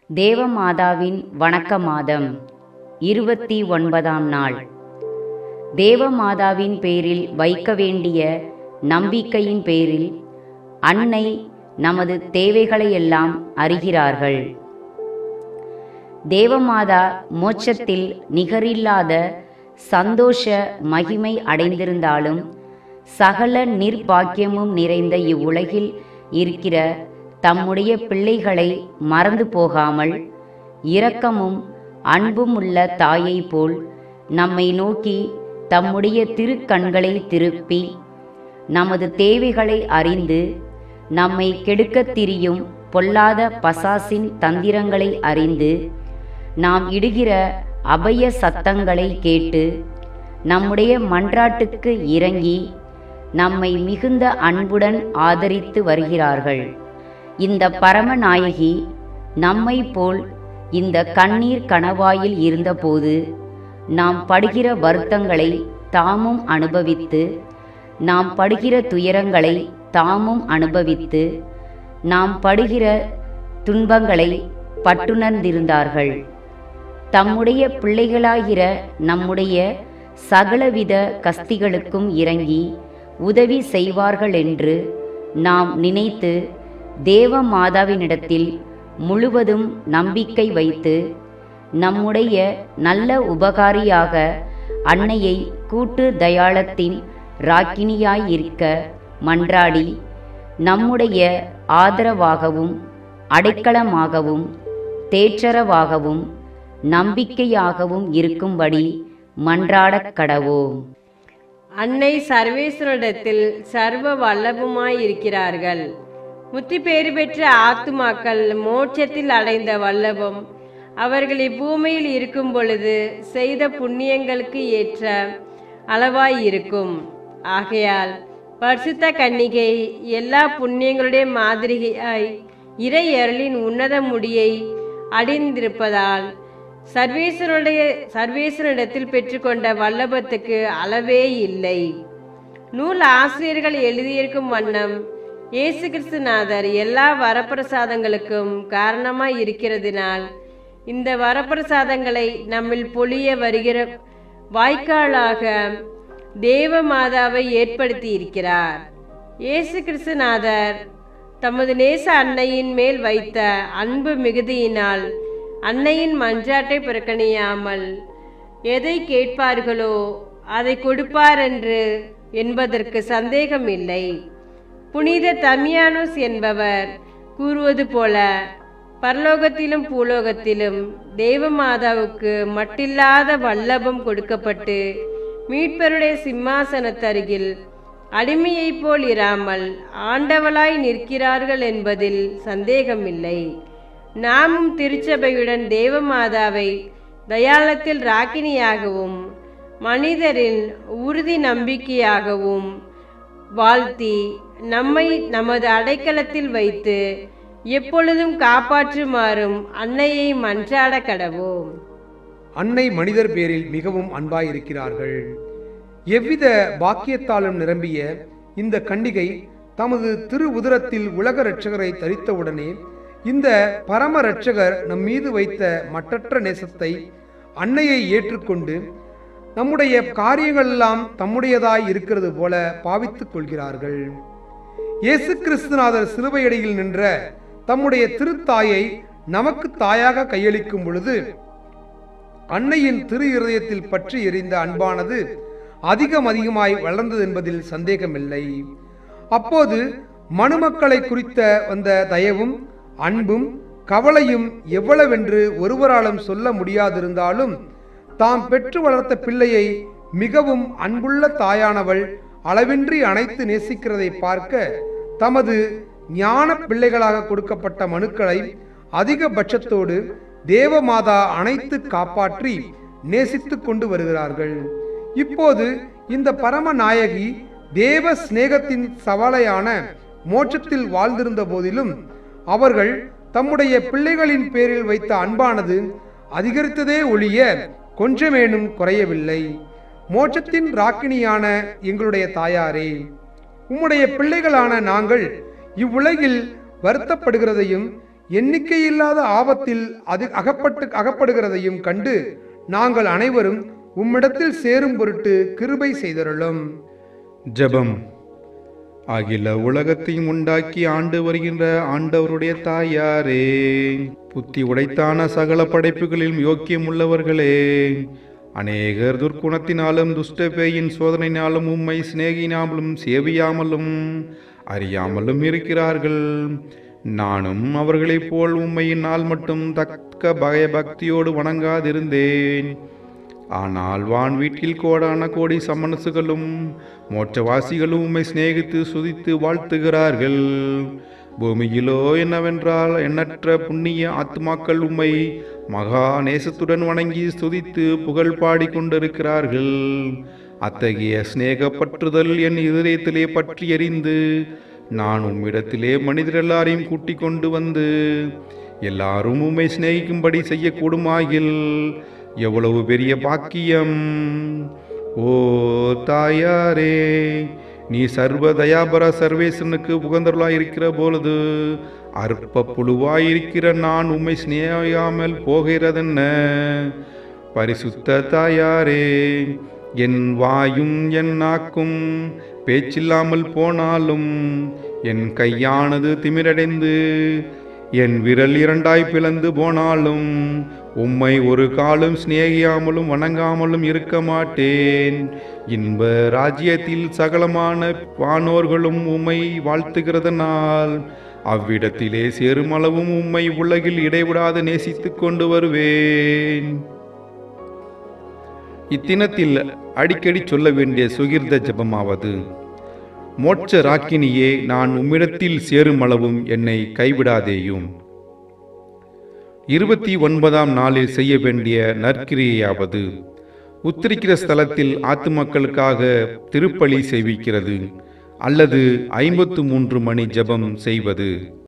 தேவமாதாவின் வணக்க மாதம் 29ஆம் நாள். தேவமாதாவின் பேரில் வைக்க வேண்டிய நம்பிக்கையின் பேரில் அன்னை நமது தேவைகளையெல்லாம் அறிகிறார்கள். தேவமாதா மோட்சத்தில் நிகரில்லாத சந்தோஷ மகிமை அடைந்திருந்தாலும் சகல நிர்பாக்கியமும் நிறைந்த இவ்வுலகில் இருக்கிற தம்முடைய பிள்ளைகளை மறந்து போகாமல் இரக்கமும் அன்பும் உள்ள தாயை போல் நம்மை நோக்கி தம்முடைய திருக்கண்களை திருப்பி நமது தேவைகளை அறிந்து நம்மை கெடுக்கத் திரியும் பொல்லாத பசாசின் தந்திரங்களை அறிந்து நாம் இடுகிற அபய சத்தங்களை கேட்டு நம்முடைய மன்றாட்டுக்கு இறங்கி நம்மை மிகுந்த அன்புடன் ஆதரித்து வருகிறார்கள். இந்த பரமநாயகி நம்மை போல் இந்த கண்ணீர் கணவாயில் இருந்தபோது நாம் படுகிற வருத்தங்களை தாமும் அனுபவித்து நாம் படுகிற துயரங்களை தாமும் அனுபவித்து நாம் படுகிற துன்பங்களை பட்டுணர்ந்திருந்தார்கள். தம்முடைய பிள்ளைகளாகிற நம்முடைய சகலவித கஸ்திகளுக்கும் இறங்கி உதவி செய்வார்கள் என்று நாம் நினைத்து தேவமாதாவினிடத்தில் முழுவதும் நம்பிக்கை வைத்து நம்முடைய நல்ல உபகாரியாக அன்னையை கூட்டு தயாளத்தின் ராக்கினியாயிருக்க மன்றாடி நம்முடைய ஆதரவாகவும் அடைக்கலமாகவும் தேற்றரவாகவும் நம்பிக்கையாகவும் இருக்கும்படி மன்றாடக் கடவோம். அன்னை சர்வேஸ்வரிடத்தில் சர்வ வல்லபமாயிருக்கிறார்கள். முத்தி பேறு பெற்ற ஆத்துமாக்கள் மோட்சத்தில் அடைந்த வல்லபம் அவர்கள் இப்பூமியில் இருக்கும் பொழுது செய்த புண்ணியங்களுக்கு ஏற்ற அளவாயிருக்கும். ஆகையால் பரிசுத்த கன்னிகை எல்லா புண்ணியங்களுடைய மாதிரியாய் இறை அருளின் உன்னத முடியை அடைந்திருப்பதால் சர்வேஸ்வரனிடத்தில் பெற்றுக்கொண்ட வல்லபத்துக்கு அளவே இல்லை. நூல் ஆசிரியர்கள் எழுதியிருக்கும் வண்ணம் இயேசு கிறிஸ்துநாதர் எல்லா வரப்பிரசாதங்களுக்கும் காரணமாய் இருக்கிறதினால் இந்த வரப்பிரசாதங்களை நம்மில் பொழிய வருகிற வாய்க்காலாக தேவமாதாவை ஏற்படுத்தி இருக்கிறார். இயேசு கிறிஸ்துநாதர் தமது நேச அன்னையின் மேல் வைத்த அன்பு மிகுதியினால் அன்னையின் மன்றாட்டை புறக்கணியாமல் எதை கேட்பார்களோ அதை கொடுப்பார் என்று என்பதற்கு சந்தேகம் இல்லை. புனித தமியானோஸ் என்பவர் கூறுவது போல பரலோகத்திலும் பூலோகத்திலும் தேவமாதாவுக்கு மட்டில்லாத வல்லபம் கொடுக்கப்பட்டு மீட்பருடைய சிம்மாசனத்தருகில் அடிமையைப் போல் இராமல் ஆண்டவளாய் நிற்கிறார்கள் என்பதில் சந்தேகமில்லை. நாமும் திருச்சபையுடன் தேவமாதாவை தயாளத்தில் ராக்கினியாகவும் மனிதரின் உறுதி நம்பிக்கையாகவும் வாழ்த்தி நம்மை நமது அடைக்கலத்தில் வைத்து எப்பொழுதும் காப்பாற்றுமாறும் அன்னையை மன்றாட கடவோம். அன்னை மனிதர் பேரில் மிகவும் அன்பாயிருக்கிறார்கள். எவ்வித பாக்கியத்தாலும் நிரம்பிய இந்த கன்னிகை தமது திரு உதரத்தில் உலக இரட்சகரை தரித்தவுடனே இந்த பரம இரட்சகர் நம் மீது வைத்த மற்றற்ற நேசத்தை அன்னையை ஏற்றுக்கொண்டு நம்முடைய காரியங்களெல்லாம் தம்முடையதாய் இருக்கிறது போல பாவித்துக் கொள்கிறார்கள். இயேசு கிறிஸ்துநாதர் சிலுவையடியில் நின்ற தம்முடைய திருத்தாயை நமக்கு தாயாக கையளிக்கும் பொழுது அன்னையின் திரு இருதயத்தில் பற்றி எரிந்த அன்பானது அதிகமாய் வளர்ந்தது என்பதில் சந்தேகமில்லை. அப்போது மனுமக்களை குறித்த வந்த தயவும் அன்பும் கவலையும் எவ்வளவென்று ஒருவராலும் சொல்ல முடியாதிருந்தாலும் தாம் பெற்று வளர்த்த பிள்ளையை மிகவும் அன்புள்ள தாயானவள் அளவின்றி அணைத்து நேசிக்கிறதை பார்க்க தமது ஞான பிள்ளைகளாக கொடுக்கப்பட்ட மனுக்களை அதிகபட்சத்தோடு தேவமாதா அணைத்து காப்பாற்றி நேசித்து கொண்டு வருகிறார்கள். இப்போது இந்த பரம நாயகி தேவ சிநேகத்தின் சவாலையான மோட்சத்தில் வாழ்ந்திருந்த போதிலும் அவர்கள் தம்முடைய பிள்ளைகளின் பேரில் வைத்த அன்பானது அதிகரித்ததே ஒழிய கொஞ்சமேனும் குறையவில்லை. மோட்சத்தின் ராக்கினியான எங்களுடைய தாயாரே, உம்முடைய பிள்ளைகளான நாங்கள் இவ்வுலகில் வருத்தப்படுகிறதையும் எண்ணிக்கையில்லாத ஆபத்தில் அது அகப்படுகிறதையும் கண்டு நாங்கள் அனைவரும் உம்மிடத்தில் சேரும் பொருட்டு கிருபை செய்தருளும். ஜெபம். அகில உலகத்தையும் உண்டாக்கி ஆண்டு வருகின்ற ஆண்டவருடைய தாயாரே, புத்தி உடைத்தான சகல படைப்புகளிலும் யோக்கியம் உள்ளவர்களே, அநேகர் துர்க்குணத்தினாலும் துஷ்ட பேயின் சோதனையினாலும் உம்மை சிநேகினாமலும் சேவியாமலும் அறியாமலும் இருக்கிறார்கள். நானும் அவர்களைப் போல் உம்மையின் நாள் மட்டும் தக்க பயபக்தியோடு வணங்காதிருந்தேன். ஆனால் வான் வீட்டில் கோடான கோடி சமனசுகளும் மோட்சவாசிகளும் உம்மை சிநேகித்து சுதித்து வாழ்த்துகிறார்கள். பூமியிலோ என்னவென்றால் எண்ணற்ற புண்ணிய ஆத்மாக்கள் உம்மை மகா நேசத்துடன் வணங்கி ஸ்துதித்து புகழ் பாடி கொண்டிருக்கிறார்கள். அத்தகைய சிநேகப்பற்றுதல் என் இதயத்திலே பற்றி எறிந்து நான் உம்மிடத்திலே மனிதர் எல்லாரையும் கூட்டிக் கொண்டு வந்து எல்லாரும் உம்மை சிநேகிக்கும்படி செய்யக்கூடுமாகில் எவ்வளவு பெரிய பாக்கியம்! ஓ தாயாரே, நீ சர்வ தயாபர சர்வேசனுக்கு உகந்தருளாயிருக்கிற பொழுது அற்ப புழுவாயிருக்கிற நான் உம்மை சிநேகியாமல் போகிறதென்ன? பரிசுத்த தாயாரே, என் வாயும் என் நாக்கும் பேச்சில்லாமல் போனாலும் என் கையானது திமிரடைந்து என் விரல் இரண்டாய் பிளந்து போனாலும் உம்மை ஒரு காலும் சிநேகியாமலும் வணங்காமலும் இருக்க மாட்டேன். இன்ப ராஜ்யத்தில் சகலமான வானோர்களும் உம்மை வாழ்த்துகிறதனால் அவ்விடத்திலே சேருமளவும் உம்மை உலகில் இடைவிடாது நேசித்து கொண்டு வருவேன். இத்தினத்தில் அடிக்கடி சொல்ல வேண்டிய சுகிர்த ஜபமாவது: மோட்ச ராக்கினியே, நான் உம்மிடத்தில் சேருமளவும் என்னை கைவிடாதேயும். 29ஆம் நாளில் செய்ய வேண்டிய நற்கிரியையாவது: உத்திரிக்கிற ஸ்தலத்தில் ஆத்துமக்களுக்காக திருப்பலி செய்விக்கிறது அல்லது 53 மணி ஜபம் செய்வது.